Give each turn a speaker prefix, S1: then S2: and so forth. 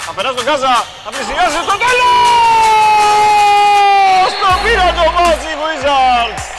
S1: Θα περάσει τον Γκάζα, θα πλησιάσει το τέλος! Το πήραν το Magic Wizards!